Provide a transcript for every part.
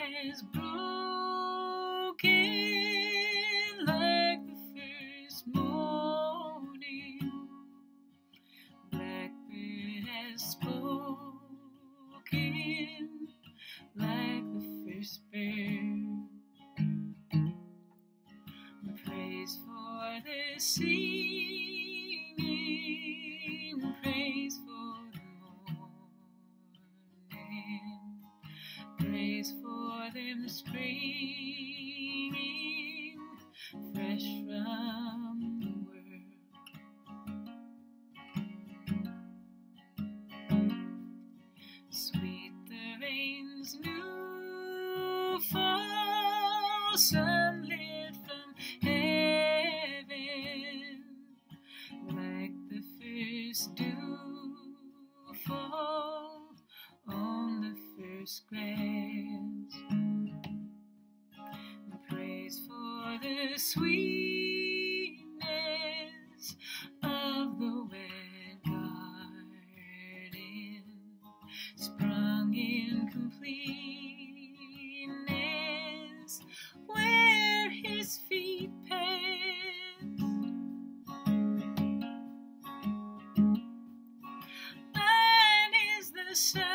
has broken like the first morning. Blackbird has spoken like the first bird. Praise for the singing, praise for the morning, praise for them springing fresh from the world. Sweet the rain's new fall, sunlit from heaven, like the first dew fall on the first grass. Praise for the sweetness of the wet garden, sprung in completeness where his feet pass. Mine is the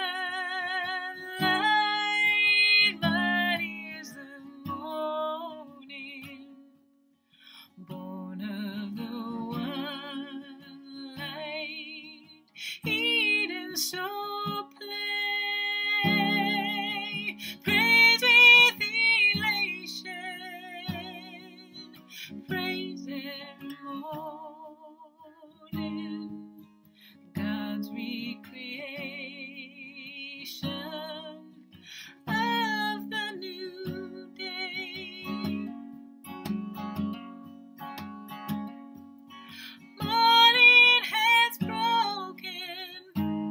sunlight, mine is the morning, born of the one light, Eden so play, praise with elation, praise every morning, God's recreation of the new day. Morning has broken,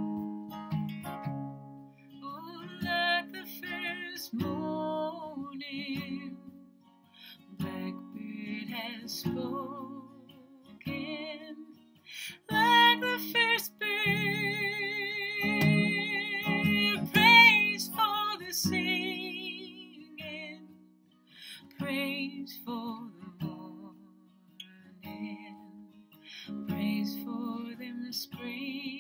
oh, like the first morning. Blackbird has spoken like the first bird. Praise for the singing, praise for the morning, praise for them spring.